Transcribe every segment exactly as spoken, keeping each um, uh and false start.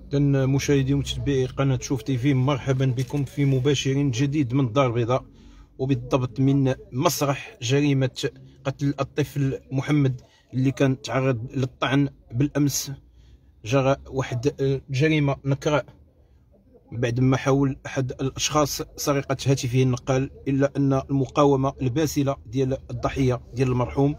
إذن مشاهدي ومتابعي قناة شوف تيفي، مرحبا بكم في مباشر جديد من الدار البيضاء، وبالضبط من مسرح جريمة قتل الطفل محمد اللي كان تعرض للطعن بالأمس جراء واحد جريمة نكراء بعد ما حاول أحد الأشخاص سرقة هاتفه النقال، إلا أن المقاومة الباسلة ديال الضحية ديال المرحوم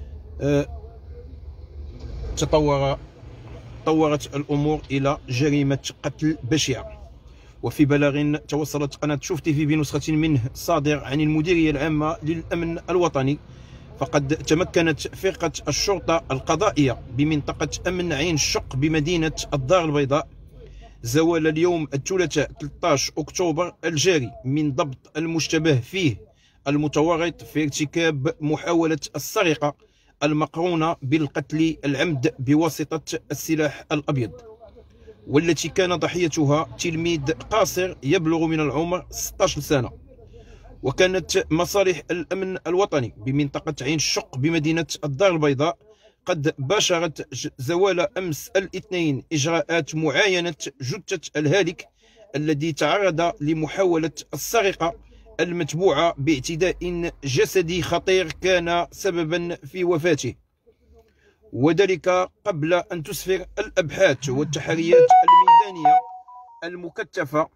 تطور طورت الأمور إلى جريمة قتل بشعة. وفي بلاغ توصلت قناة شوف تيفي بنسخة منه صادر عن المديرية العامة للأمن الوطني، فقد تمكنت فرقة الشرطة القضائية بمنطقة أمن عين الشق بمدينة الدار البيضاء زوال اليوم الثلاثاء ثلاثة عشر أكتوبر الجاري من ضبط المشتبه فيه المتورط في ارتكاب محاولة السرقة المقرونة بالقتل العمد بواسطة السلاح الأبيض، والتي كان ضحيتها تلميذ قاصر يبلغ من العمر ستة عشر سنة. وكانت مصالح الأمن الوطني بمنطقة عين الشق بمدينة الدار البيضاء قد باشرت زوال أمس الاثنين إجراءات معاينة جثة الهالك الذي تعرض لمحاولة السرقة المتبوعة باعتداء جسدي خطير كان سببا في وفاته، وذلك قبل أن تسفر الأبحاث والتحريات الميدانية المكثفة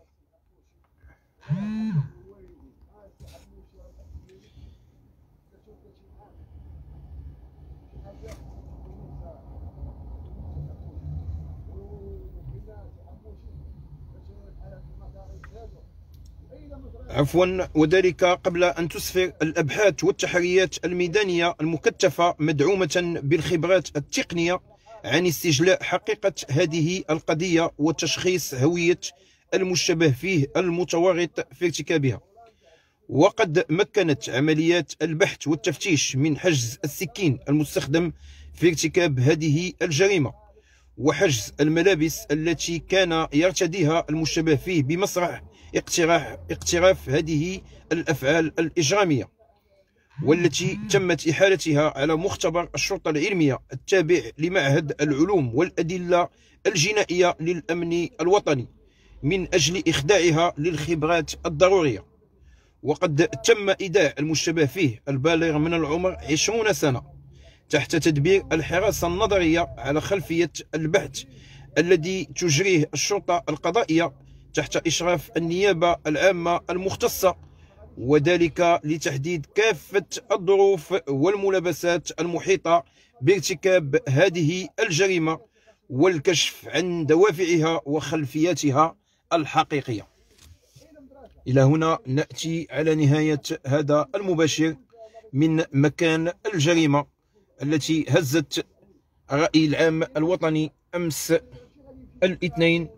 عفوا وذلك قبل أن تسفر الأبحاث والتحريات الميدانية المكثفة مدعومة بالخبرات التقنية عن استجلاء حقيقة هذه القضية وتشخيص هوية المشتبه فيه المتورط في ارتكابها. وقد مكنت عمليات البحث والتفتيش من حجز السكين المستخدم في ارتكاب هذه الجريمة وحجز الملابس التي كان يرتديها المشتبه فيه بمسرح اقتراح اقتراف هذه الأفعال الإجرامية، والتي تمت إحالتها على مختبر الشرطة العلمية التابع لمعهد العلوم والأدلة الجنائية للأمن الوطني من أجل إخضاعها للخبرات الضرورية. وقد تم إيداع المشتبه فيه البالغ من العمر عشرين سنة تحت تدبير الحراسة النظرية على خلفية البحث الذي تجريه الشرطة القضائية تحت إشراف النيابة العامة المختصة، وذلك لتحديد كافة الظروف والملابسات المحيطة بارتكاب هذه الجريمة والكشف عن دوافعها وخلفياتها الحقيقية. إلى هنا نأتي على نهاية هذا المباشر من مكان الجريمة التي هزت الرأي العام الوطني أمس الاثنين،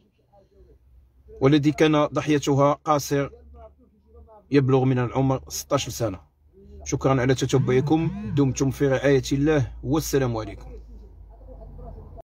والذي كان ضحيتها قاصر يبلغ من العمر ستة عشر سنة. شكرا على تتبعكم، دمتم في رعاية الله والسلام عليكم.